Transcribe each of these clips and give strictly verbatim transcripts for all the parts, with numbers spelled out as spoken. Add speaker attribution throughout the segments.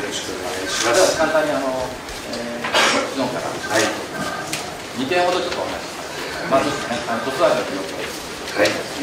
Speaker 1: ろしくお願いしま
Speaker 2: では
Speaker 1: す。
Speaker 2: 簡単にあの、えー、質問から
Speaker 1: はい。
Speaker 2: にてんほどちょっとお話します。まずですね、あの子育ての状況
Speaker 1: はい。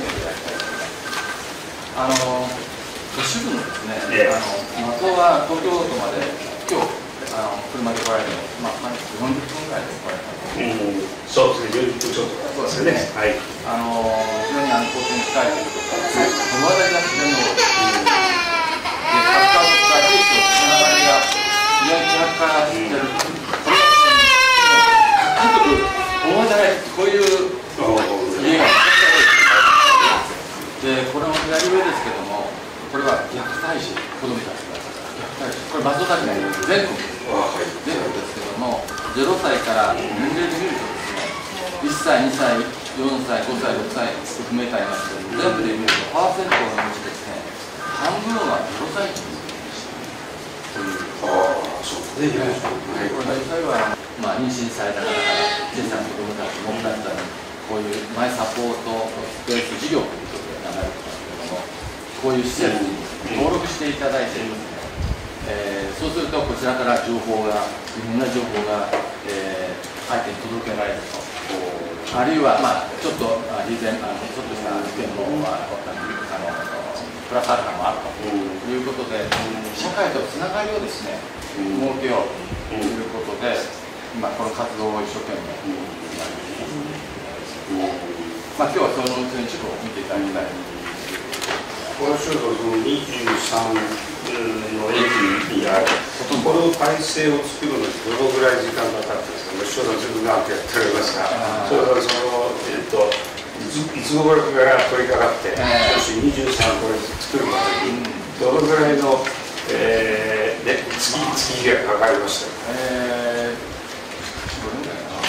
Speaker 2: あの都市部のですね、
Speaker 1: ええ、
Speaker 2: あの松尾は東京都まで今日あの車で来られるの、まあ、よんじゅっぷんぐらいで来られたと。
Speaker 1: うん、そうですね、よんじゅっぷんちょっとですね。はい。
Speaker 2: あの非常にあの交通に近いということで、友達が非常に多い。で、サッカーとか兵士とつながりが非常に気がかしてる。これは友達じゃない、こういう家がめちゃくちゃ多い。で、これも左上ですけども、これは虐待児、子供たちが虐待児、これ松尾だけじゃないです全国全国ですけども、ゼロさいから年齢で見るとですね、いっさい、にさい、よんさい、ごさい、ろくさい含めてありますけど、全部で見るとパーセントのうちですね、半分はゼロさい児という。
Speaker 1: ああ、そうですね。
Speaker 2: はい、これ大体は、まあ、妊娠された方から小さな子供たちもたちにこういうマイサポートスペース事業ということで名前てますけれども、こういう施設に登録していただいてですね、えー、そうするとこちらから情報がいろんな情報が、えー、相手に届けられると、あるいは、まあ、ちょっと以前あのちょっとした意見の、まあ、あのプラスアルファもあるということで、社会とつながりをですね設けようということで、今この活動を一生懸命やっています。まあ、今日はそのうちにちょっと見ていただきたい。
Speaker 1: この仕事のにじゅうさんの駅にある、この体制を作るのにどのぐらい時間がかかってるんですか。仕事自分がやっておりますが、それからその、えっと、いついつ頃から取り掛かって、そしてにじゅうさんこれ作るまでにどのぐらいの、えー、ね、月月日がかかりましたか。
Speaker 2: えー、どれぐらいかな。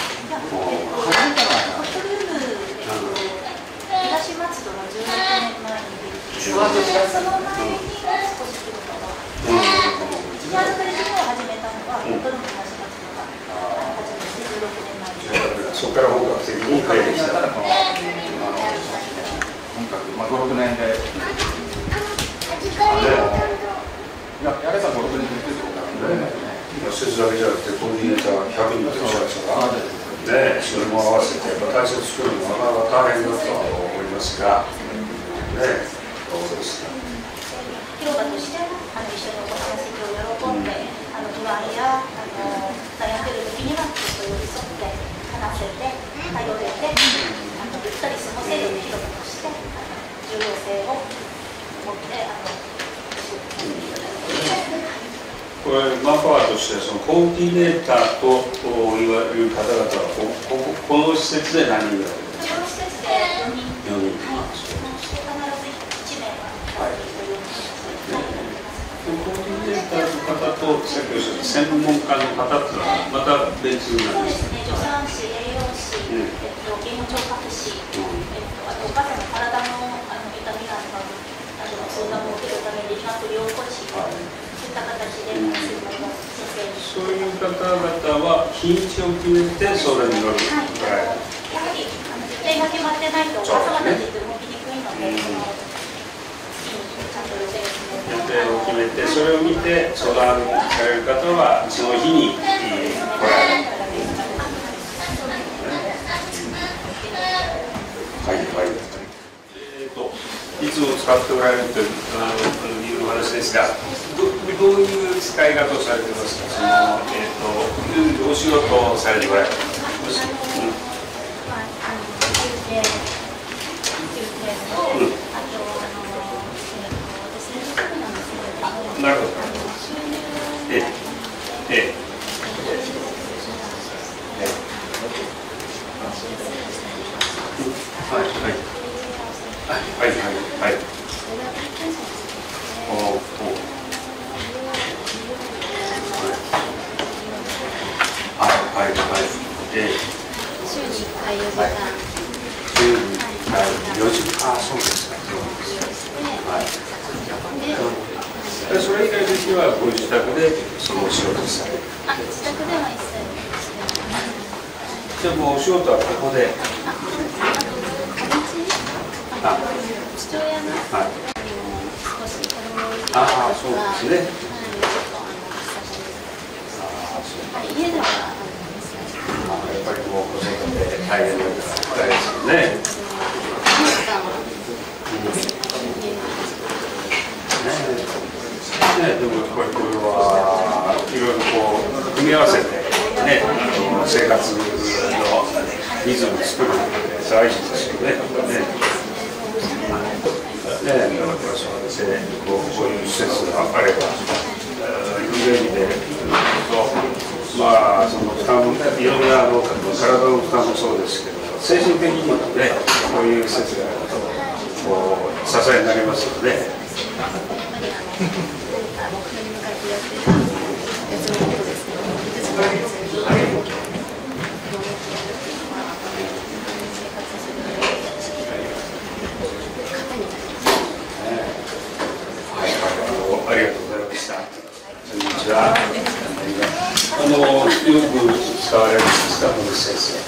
Speaker 3: 東松戸のじゅうろくねんまえにできて、その前に少し広場が、一番最初に始めたのは本当の東松戸が始めてじゅうろくねんまえに。
Speaker 1: そこから本格的に増えてきた。
Speaker 2: 本格、まあ、ご、ろくねんで、いや、やればご、ろくねんでできるところからね。
Speaker 1: 施設だけじゃなくて、コーディネーターひゃくにんとおっしゃいましたが、ね、それも合わせて、やっぱ体制を作るのはなかなか大変だとは思いますが、ね、どうですか。
Speaker 3: 広場として、あの一緒にお話を喜んで、あの不安やあの悩んでる時には、ちょっと寄り添って、話せて、頼れて、あのゆったり過ごせる広場として、重要性を持って、あの
Speaker 1: これ、マンパワーとしてそのコーディネーターと言われる方々はこここの施設で何人ぐらいですか。
Speaker 3: この施設でよにん、
Speaker 1: よにん、
Speaker 3: はい、必ずいちめいは、はい、
Speaker 1: コーディネーターの方と先ほどおっしゃった専門家の方というのはまた別なんですか。
Speaker 3: そうですね、助産師、栄養士、うん、えっと、言語聴覚士、うん、えっと、あとお母さんの体のあの痛みなんかあの相談を受けるために理学療法士、はい、そういった形で、うん、
Speaker 1: そういう方々は日にちを決めてそれに乗る、
Speaker 3: はい、やはりあの予定が決まってないとお母様たちって動きにくいので、そのちゃんと予定を決めて、
Speaker 1: 予定を決めてそれを見て相談される方はその日に、えー、来られる。はいはい。えーと、いつも使っておられるというお話ですが、ど, どういう使い方をされてますか。その、えー、とお仕事をされておられる。なるほど。ええ。ええ。はいはいはいはいはい。おお。はいはいはい。ええ。
Speaker 3: 週にいっかいよじかん。
Speaker 1: 週にいっかいよじかん。あ、そうですか。はい。それ以外の日はご自宅でそのお仕事される。
Speaker 3: あ、自宅では一切してない。
Speaker 1: じゃあもうお仕事はここで。
Speaker 3: あ、あの父親が、はい、少し子供をいじめた
Speaker 1: ああ、そうですね。
Speaker 3: はい、ちょっとあの発家ではあの
Speaker 1: やっぱりもう子育て大変だから大変ですよね。ね、でもやっぱりこれはいろいろこう組み合わせてね、あの生活のリズムを作るって大事ですよね。ね、ね、だからそうやってこうこういう施設があれば、いろんな意味でまあその負担もいろんなあの体の負担もそうですけど、精神的にもね、こういう施設があるとこう支えになりますよね。ありがとうございました。こんにちは。あのよく使われるんですか、この施設。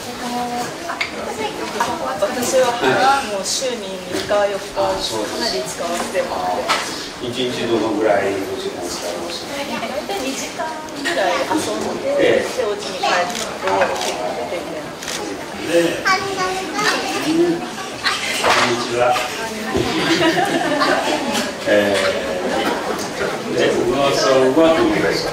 Speaker 4: 私はもう週にみっかよっかかなり使わせてもらって。
Speaker 1: 一日どのぐらいの時間使いますか。
Speaker 4: 大体にじかんぐらい遊んで、でお家に帰って結構出てみたいな。
Speaker 1: で、こんにちは。えー、で、小川さんはどのぐらいですか。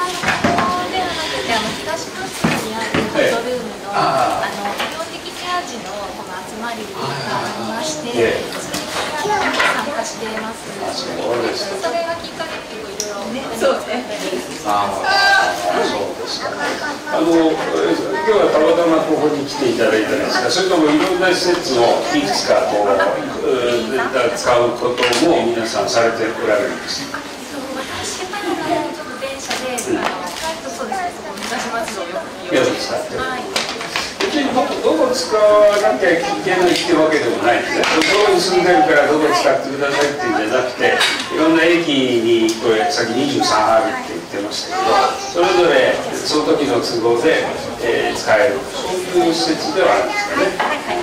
Speaker 5: 東の室にあるホットルームの、あの医療的ケア児のこの集まりがありまして、それに参加しています。
Speaker 1: そうですか。
Speaker 5: それがきっかけでいろいろね、
Speaker 4: そうね。
Speaker 1: ああ、そうですか。あの今日はたまたまここに来ていただいたんですが、それともいろんな施設をいくつかこう使うことも皆さんされておられるんですか。
Speaker 5: 私はちょっと電車で、あのそうですね、昔松戸をよく
Speaker 1: よく使って。
Speaker 5: はい。
Speaker 1: 別にどこどこ使わなきゃいけないっていうわけでもないですね。どこに住んでるからどこ使ってくださいっていうんじゃなくて、いろんな駅にこれさっきにじゅうさんあるって言ってましたけど、それぞれその時の都合で、えー、使えるそういう施設ではあるんですかね。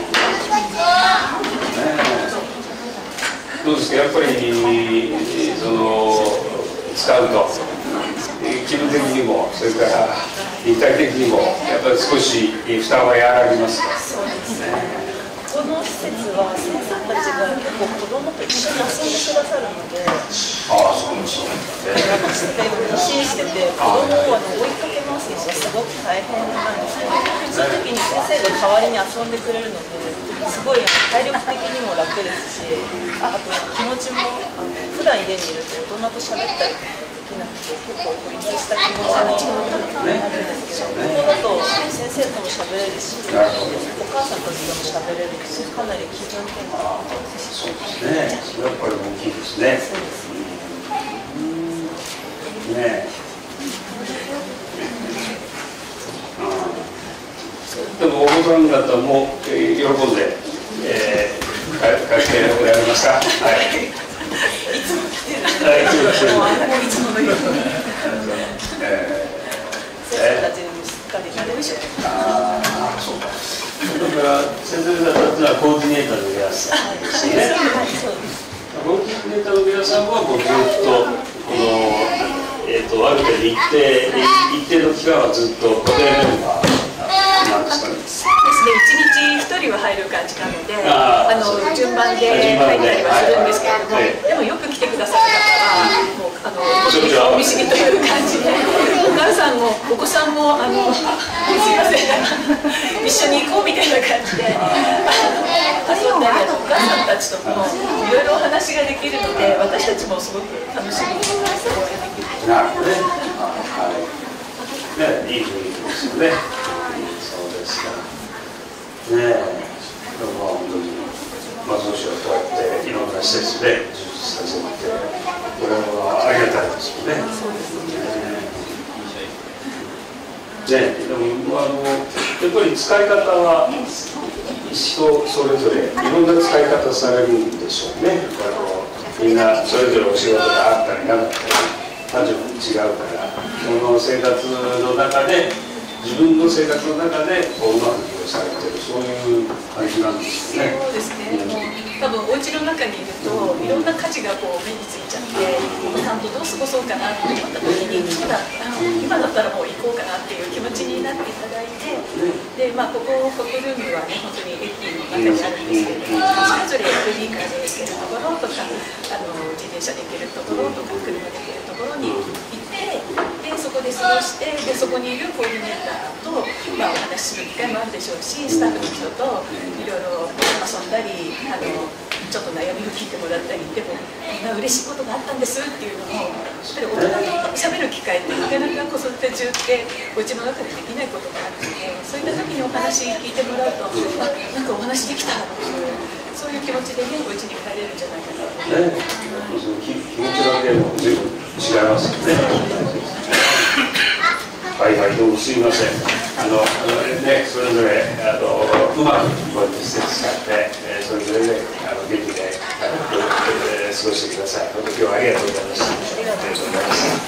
Speaker 1: ねどうですか、やっぱりその使うと気分的にもそれから立体的にもやっぱり少し負担は和らぎますか。
Speaker 4: そうですね。この施設は先生たちが結構子供と一緒に遊んでくださるので、
Speaker 1: ああそうそう
Speaker 4: なんかして妊娠してて子供をあの追いかけ回すのがすごく大変なんですよ。その時に先生が代わりに遊んでくれるのですごい体力的にも楽ですし、あと気持ちもあの普段家にいると大人と喋ったりできなくて結構孤立した気持ちになるんですけど、ここだと先生とも喋れるし、お母さんたちとも喋れるし、かなり気分転換ができる。
Speaker 1: そうですね。それやっぱり大きいですね。
Speaker 4: そうです
Speaker 1: ね。ねえ。でもお子さん方も、えー、喜んで、えー、帰っておられますか。はい。
Speaker 4: いつも来てる。
Speaker 1: はい、いつも来てる。
Speaker 4: いつものように。
Speaker 1: えー、
Speaker 4: 先生たちにすっかり慣れて。
Speaker 1: ああ、そうか。だから先生方はコーディネーターの皆さんですね。コーディネーターの皆さんはこうずっとこのえっ、ー、とある程度一定一定の期間はずっと固定メンバー。なんですかね。
Speaker 4: ですね、一日一人は入る感じなので、あの順番で入ったりはするんですけれども、でもよく来てくださる方はもうあのお見知りという感じで、お母さんもお子さんもあのすいません一緒に行こうみたいな感じで遊んだり、お母さんたちともいろいろお話ができるので、私たちもすごく楽しみに応援できる。
Speaker 1: なるほどね。はい。ね、いい雰囲気ですよね。そうですか。ねえ、でも本当に松尾市はこうやっていろんな施設で充実させて、これはありがたいですよね。ねえ、でもあのやっぱり使い方は人それぞれいろんな使い方されるんでしょうね。あのみんなそれぞれお仕事があったりなかったり。立場も違うから、その生活の中で、 自分の生活の中でこううまく利用されてる、そういう感じなんですよね。
Speaker 4: そうですね、もう多分お家の中にいるといろんな価値がこう目についちゃって、お子さんとどう過ごそうかなって思った時にそうだ今だったらもう行こうかなっていう気持ちになっていただいて、で、まあ、ここフォトルームはね本当に駅の中にあるんですけれども、それぞれベビーカーで行けるところとか、あの自転車で行けるところとか車で行けるところに行って、でそこで過ごして、でそこにいるコーディネーターと、まあ、お話しする機会もあるでしょうし、スタッフの人といろいろ遊んだり、あのちょっと悩みを聞いてもらったり、でもこんな嬉しいことがあったんですっていうのも、やっぱり大人と喋る機会ってなかなか子育て中ってお家の中でできないことがあるので、そういった時にお話聞いてもらうと、あ、なんかお話できたっていう、そういう気持ちでね、お家に帰れるんじゃないかなと思います。
Speaker 1: ね、その気気持ちだけも随分違いますよね。はいはい、どうもすみません。あの、あのね、それぞれあのうまくこうやって施設使って、えー、それぞれで、ね、あの元気であの、えー、過ごしてください。本当今日はありがとうございました。ありがとうございました。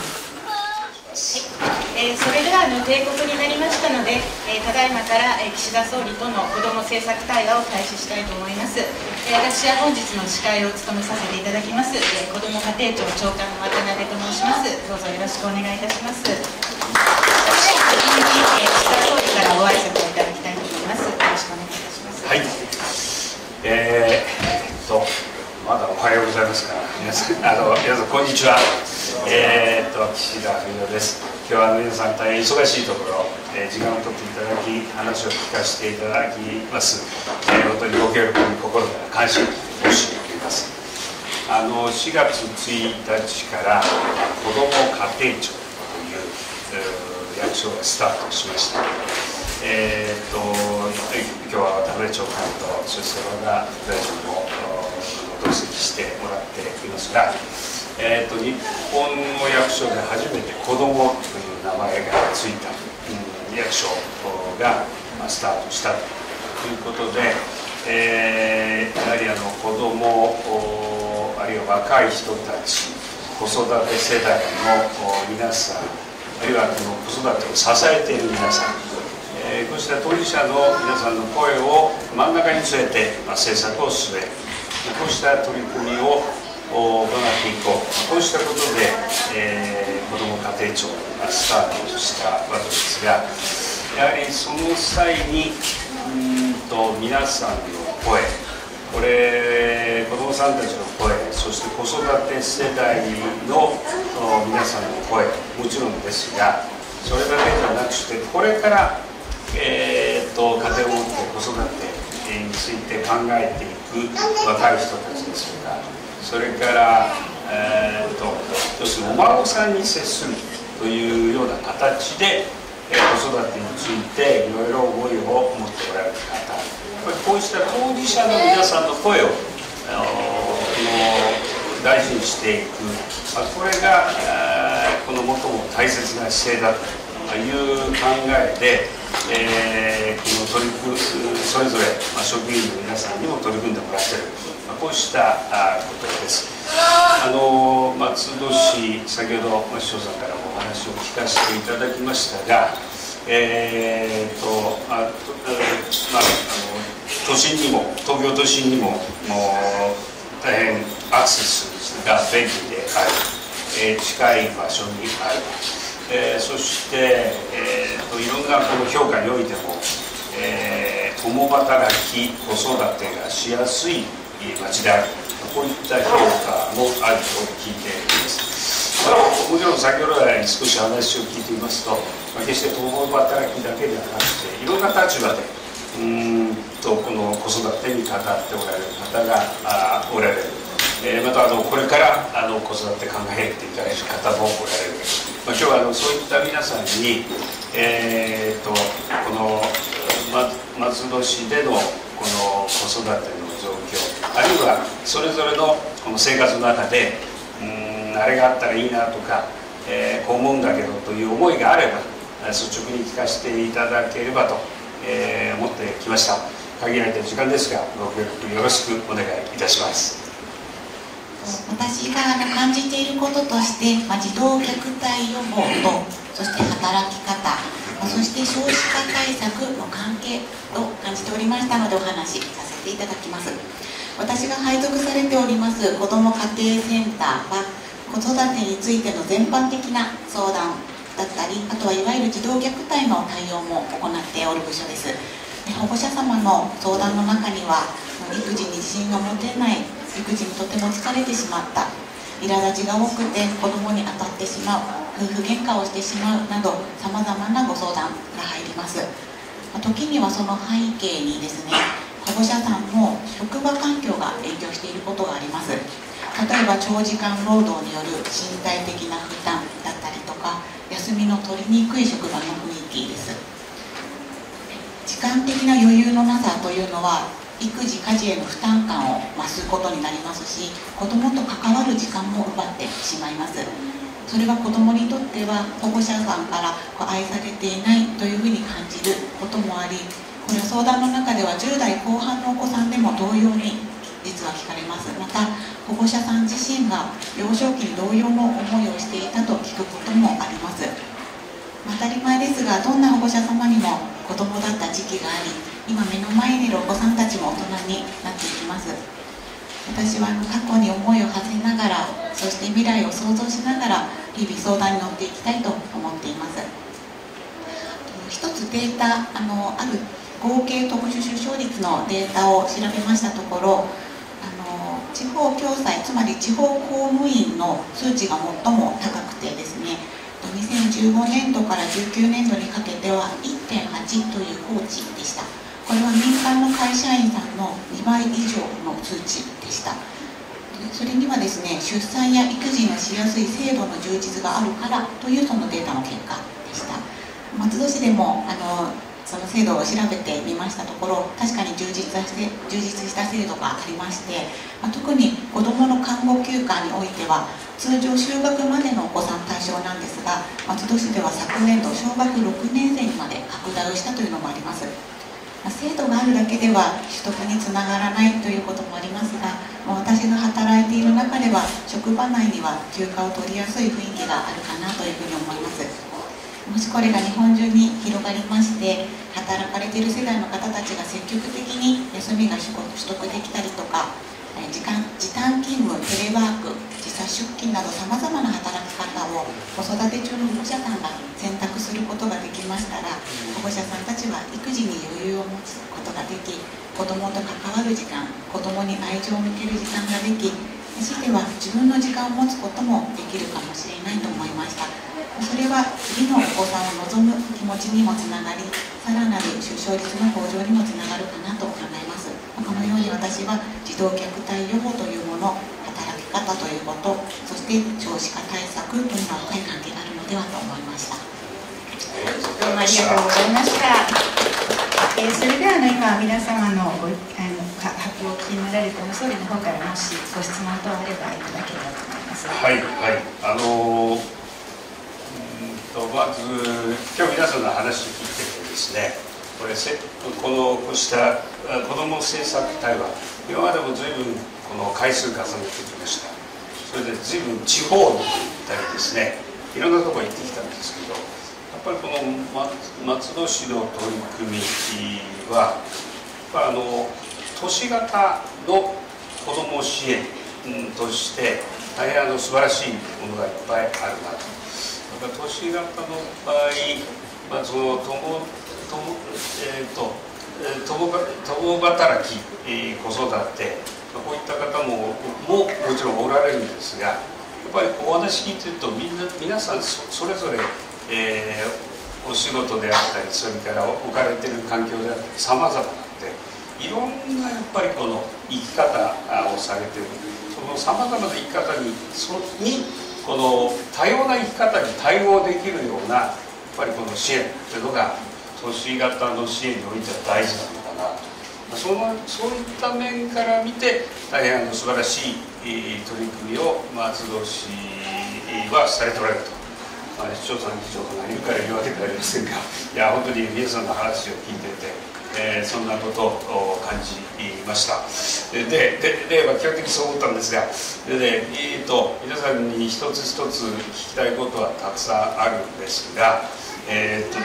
Speaker 6: えー、それではあの定刻になりましたので、えー、ただいまから、えー、岸田総理との子ども政策対話を開始したいと思います。えー、私は本日の司会を務めさせていただきます、えー、子ども家庭庁長官の渡辺と申します。どうぞよろしくお願いいたします。次に、えー、岸田総理からご挨拶をいただきたいと思います。よろしくお願いいたします。
Speaker 1: はい。えー、っとまだおはようございますから皆さん、あの皆さんこんにちは。えー、っと岸田文雄です。今日は皆さん大変忙しいところ、えー、時間を取っていただき話を聞かせていただきます、えー、本当にご協力に心から感謝申し上げます。あのしがつついたちから子ども家庭庁という、えー、役所がスタートしました。えー、っと今日は渡辺長官とそして和田副大臣も同席してもらっていますが、えー、と日本の役所で初めて子どもという名前がついた、うん、役所が、まあ、スタートしたということで、えー、やはりあの子どもあるいは若い人たち、子育て世代の皆さん、あるいはこの子育てを支えている皆さん、えー、こうした当事者の皆さんの声を真ん中に据えて、まあ、政策を進める、こうした取り組みを行っていこう、こうしたことで、えー、子ども家庭庁がスタートしたわけですが、やはりその際にうんと皆さんの声、これ子どもさんたちの声、そして子育て世代の皆さんの声もちろんですが、それだけではなくしてこれから、えー、と家庭を持って子育てについて考えていく若い人たちですとか、それから、えー、と要するにお孫さんに接するというような形で、えー、子育てについていろいろ思いを持っておられる方、こうした当事者の皆さんの声を、あのー、大事にしていく、まあ、これがこの最も大切な姿勢だという考えで、えー、この取り組むそれぞれ、まあ、職員の皆さんにも取り組んでもらっている、まあ、こうしたことです。あの松戸市、先ほど市長さんからもお話を聞かせていただきましたが、えーとまあとまあ、あの都心にも東京都心にももう大変アクセスが便利である、えー、近い場所にある、えー、そして、えー、といろんなこの評価においても、えー、共働き子育てがしやすい町である、こういった評価もあると聞いています。まあ、もちろん先ほど来少し話を聞いていますと、まあ、決して共働きだけではなくていろんな立場でうーんとこの子育てにかかっておられる方があおられる、えー、またあのこれからあの子育て考えていかれる方もおられる、まあ、今日はあのそういった皆さんに、えー、とこの、ま、松戸市でのこの子育ての状況、あるいはそれぞれのこの生活の中でうーんあれがあったらいいなとか、えー、こう思うんだけどという思いがあれば率直に聞かせていただければと、えー、思ってきました。限られた時間ですがご協力よろしくお願いいたします。
Speaker 6: 私が感じていることとして、まあ、児童虐待予防とそして働き方、 そして少子化対策の関係と感じておりましたのでお話しさせていただきます。私が配属されております子ども家庭センターは子育てについての全般的な相談だったり、あとはいわゆる児童虐待の対応も行っておる部署です。保護者様の相談の中には育児に自信が持てない、育児にとても疲れてしまった、苛立ちが多くて子どもに当たってしまう、夫婦喧嘩をしてしまうなどさまざまなご相談が入ります。時にはその背景にですね、保護者さんの職場環境が影響していることがあります。例えば長時間労働による身体的な負担だったりとか、休みの取りにくい職場の雰囲気です。時間的な余裕のなさというのは育児家事への負担感を増すことになりますし、子どもと関わる時間も奪ってしまいます。それは子どもにとっては保護者さんから愛されていないというふうに感じることもあり、これは相談の中ではじゅう代後半のお子さんでも同様に実は聞かれます。また保護者さん自身が幼少期に同様の思いをしていたと聞くこともあります。当たり前ですが、どんな保護者様にも子供だった時期があり、今目の前にいるお子さんたちも大人になっていきます。私は過去に思いを馳せながら、そして未来を想像しながら日々相談に乗っていきたいと思っています。一つデータ、あのある合計特殊出生率のデータを調べましたところ、あの地方共済、つまり地方公務員の数値が最も高くてですね、にせんじゅうごねんどからじゅうきゅうねんどにかけては いってんはち という高値でした。これは民間の会社員さんのにばい以上の数値でした。それにはですね、出産や育児のしやすい制度の充実があるからというそのデータの結果でした。松戸市でもあのその制度を調べてみましたところ、確かに充実して充実した制度がありまして、まあ、特に子どもの看護休暇においては通常就学までのお子さん対象なんですが、松戸市では昨年度小学ろくねん生にまで拡大をしたというのもあります。まあ、制度があるだけでは取得につながらないということもありますが、まあ、私が働いている中では職場内には休暇を取りやすい雰囲気があるかなというふうに思います。もしこれが日本中に広がりまして、働かれている世代の方たちが積極的に休みが取得できたりとか、時間時短勤務、テレワーク、時差出勤などさまざまな働き方を子育て中の保護者さんが選択することができましたら、保護者さんたちは育児に余裕を持つことができ、子どもと関わる時間、子どもに愛情を向ける時間ができ、そしては自分の時間を持つこともできるかもしれないと思いました。それは次のお子さんを望む気持ちにもつながり、さらなる出生率の向上にもつながるかなと考えます。このように私は児童虐待予防というもの、働き方ということ、そして少子化対策というのは深い関係があるのではと思いました。 どうもありがとうございました。えー、それではあの今皆様のごあの発表をお聞きになられても、総理の方からもしご質問等あればいただければと思います。
Speaker 1: はいはい、あのーとまず今日皆さんの話を聞いててですね、これせこのこうした子ども政策対話、今までも随分この回数重ねてきました。それで随分地方に行ったりですね、いろんなところ行ってきたんですけど、やっぱりこの松戸市の取り組みはやっぱあの都市型の子ども支援として大変あの素晴らしいものがいっぱいあるなと。都市型の場合、まあ、その共えーと共共働き、えー、子育て、まあ、こういった方もももちろんおられるんですが、やっぱりお話聞いてるとみんな皆さん そ, それぞれ、えー、お仕事であったり、それから置かれている環境であったりさまざまなので、いろんなやっぱりこの生き方をされている、そのさまざまな生き方にそにこの多様な生き方に対応できるようなやっぱりこの支援というのが都市型の支援においては大事なのかなと、そのそういった面から見て大変あの素晴らしい、えー、取り組みを松戸市はされておられると、まあ、市長さん議長さんがいるから言うわけではありませんが、いや本当に皆さんの話を聞いてて、えー、そんなことを感じました。で、で、で、まあ、基本的にそう思ったんですが、で、で、えーと、皆さんに一つ一つ聞きたいことはたくさんあるんですが、えーっとね、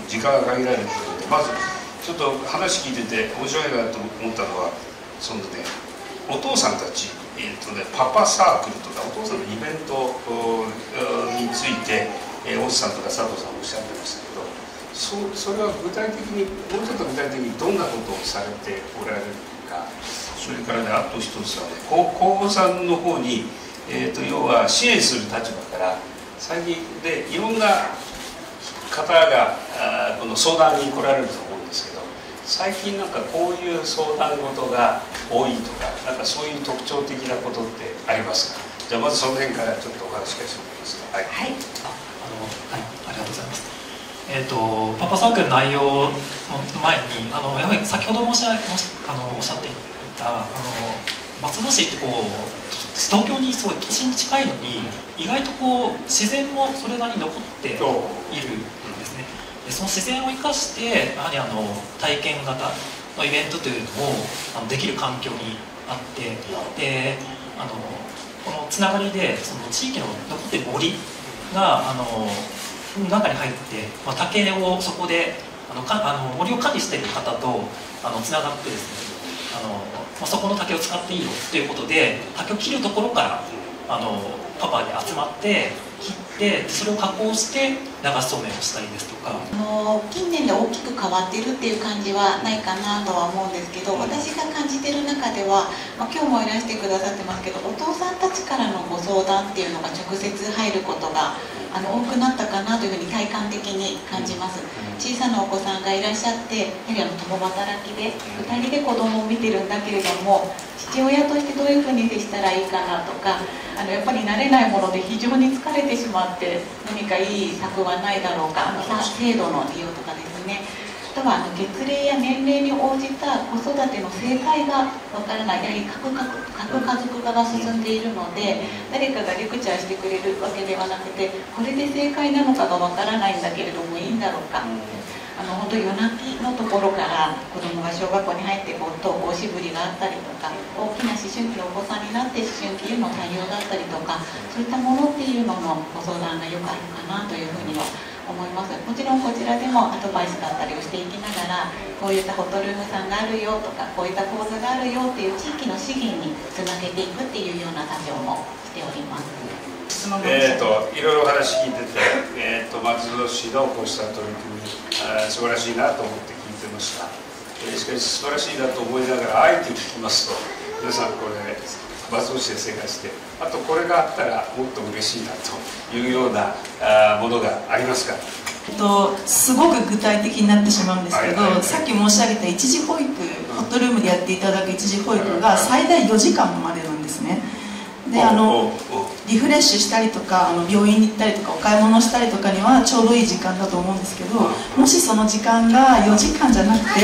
Speaker 1: 時間が限られているので、まずちょっと話聞いてて面白いなと思ったのは、そのね、お父さんたち、えーとね、パパサークルとかお父さんのイベントについて、えー、大津さんとか佐藤さんおっしゃってましたけど、そ, それは具体的にもうちょっと具体的にどんなことをされておられるか、それからね、あと一つはね、高校さんの方に、えー、と要は支援する立場から最近でいろんな方があこの相談に来られると思うんですけど、最近なんかこういう相談事が多いとか、なんかそういう特徴的なことってありますか？じゃあまずその辺からちょっとお話ししてもらいますか。はい、はい、
Speaker 7: ああのはい、ありがとうございます。えー、とパパサークルの内容の前に、あのやはり先ほど申しあのおっしゃっていた、あの松戸市ってこう東京にすごい都心に近いのに、意外とこう自然もそれなりに残っているんですね。でその自然を生かして、やはりあの体験型のイベントというのをあのできる環境にあって、であのこのつながりでその地域の残っている森があの中に入って、まあ、竹をそこであのかあの森を管理している方とあのつながってですね、あの、まあ、そこの竹を使っていいよということで、竹を切るところからあのパパで集まって切ってそれを加工して流しそうめんをしたりですとか、
Speaker 6: あの近年で大きく変わってるっていう感じはないかなとは思うんですけど、私が感じてる中では、まあ、今日もいらしてくださってますけど、お父さんたちからのご相談っていうのが直接入ることがあの多くなったかなというふうに体感的に感じます。小さなお子さんがいらっしゃって、やはりあの共働きでふたりで子供を見てるんだけれども、父親としてどういうふうに接したらいいかなとか、あのやっぱり慣れないもので非常に疲れてしまって、何かいい策はないだろうか、あの制度の利用とかですね、あとはあの月齢や年齢に応じた子育ての正解がわからない、やはり核家族化が進んでいるので、誰かがレクチャーしてくれるわけではなくて、これで正解なのかがわからないんだけれどもいいんだろうか、あの本当夜泣きのところから子どもが小学校に入ってこう登校しぶりがあったりとか、大きな思春期のお子さんになって思春期への対応だったりとか、そういったものっていうのもご相談がよくあるかなというふうには思います。もちろんこちらでもアドバイスだったりをしていきながら、こういったフォトルームさんがあるよとか、こういった講座があるよっていう地域の資源につなげていくっていうような作業もしております。
Speaker 1: えーといろいろお話聞いてて、えーと松戸市のこうした取り組み、あ素晴らしいなと思って聞いてました。えー、しかし素晴らしいなと思いながらあえて聞きますと、皆さんこれ松戸市で生活して、あとこれがあったらもっと嬉しいなというようなあものがありますか？
Speaker 4: えっと、すごく具体的になってしまうんですけど、
Speaker 1: はいはいはい、
Speaker 4: さっき申し上げた一時保育、ホットルームでやっていただく一時保育が最大よじかんまでなんですね。であのリフレッシュしたりとか、あの病院に行ったりとかお買い物したりとかにはちょうどいい時間だと思うんですけど、もしその時間がよじかんじゃなくて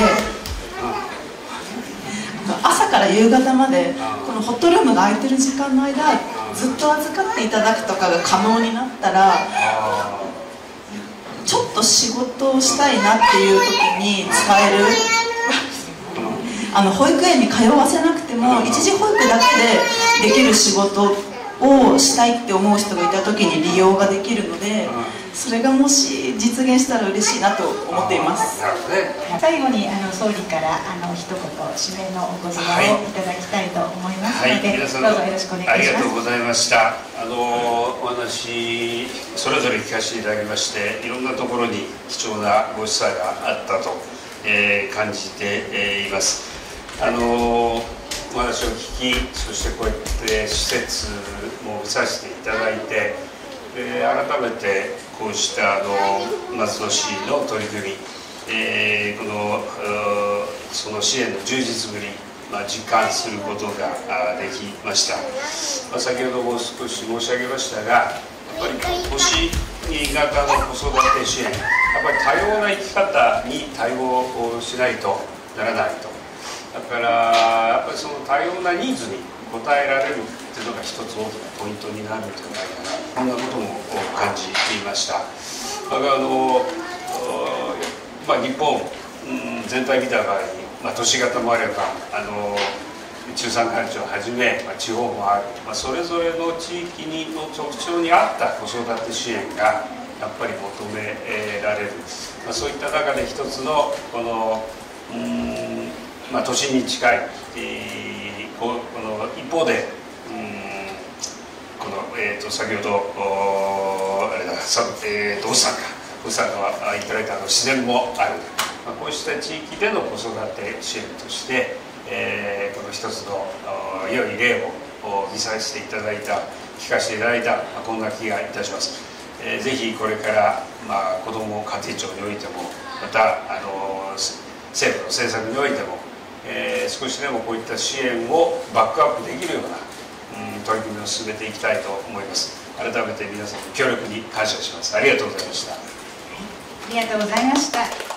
Speaker 4: 朝から夕方までこのホットルームが空いてる時間の間ずっと預かっていただくとかが可能になったら、ちょっと仕事をしたいなっていう時に使えるあの保育園に通わせなくても一時保育だけでできる仕事をしたいって思う人がいた時に利用ができるので、それがもし実現したら嬉しいなと思っています。
Speaker 6: 最後にあの総理からあの一言締めのお言葉をいただきたいと思いますので、はいはい、どうぞよろしくお願いします。
Speaker 1: ありがとうございました。あのお話それぞれ聞かせていただきまして、いろんなところに貴重なご示唆があったと、えー、感じて、えー、います。あのお話を聞き、そしてこうやって施設も見させていただいて、えー、改めてこうしたあの松戸市の取り組み、えー、このその支援の充実ぶり、まあ、実感することができました。まあ、先ほども少し申し上げましたが、やっぱり都市型の子育て支援、やっぱり多様な生き方に対応しないとならないと。だからやっぱりその多様なニーズに応えられるっていうのが一つ大きなポイントになるんじゃないかな、こんなことも感じていました。まああのまあ、日本、うん、全体見た場合に、まあ、都市型もあればあの中山間地をはじめ、まあ、地方もある、まあ、それぞれの地域にの特徴に合った子育て支援がやっぱり求められる、まあ、そういった中で一つのこのうーん、まあ、都心に近い、えー、この一方でうーんこの、えー、と先ほどあれださ、えー、と大阪大阪はいただいたあの自然もある、まあ、こうした地域での子育て支援として、えー、この一つの良い例を見させていただいた聞かせていただいた、まあ、こんな気がいたします。えー、ぜひこれから、まあ、子ども家庭庁においてもまたあの政府の政策においても、えー、少しでもこういった支援をバックアップできるような、うん、取り組みを進めていきたいと思います。改めて皆さんの協力に感謝します。ありがとうございました。
Speaker 6: ありがとうございました。